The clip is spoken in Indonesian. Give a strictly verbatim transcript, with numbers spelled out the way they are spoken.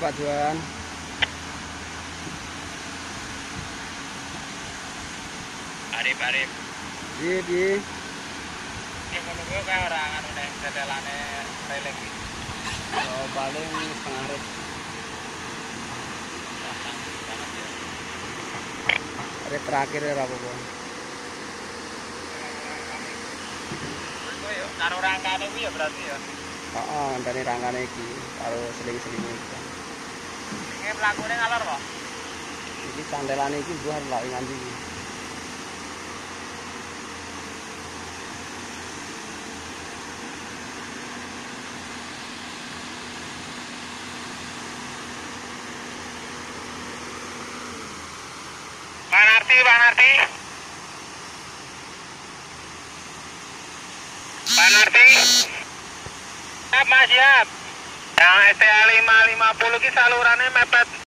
Pak Juan. Arif Arif. Piye piye? Ini menunggu kayak orang anu nih setelane releng iki. Oh, paling setengah rit. Rit terakhir ya apa-apa. Kowe yo karo rangkane kuwi ya berarti ya. Heeh, ngenteni rangkane iki karo seling-selinge iki. Iki mlakune ngalor kok. Iki cantelane iki buah lak nganti iki. Pak Narti, Pak Narti. Pak Narti. Siap, Mas, siap. Yang S T A lima lima puluh ki salurannya mepet